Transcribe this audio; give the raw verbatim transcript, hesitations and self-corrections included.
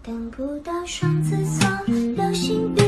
等不到双子座流星雨。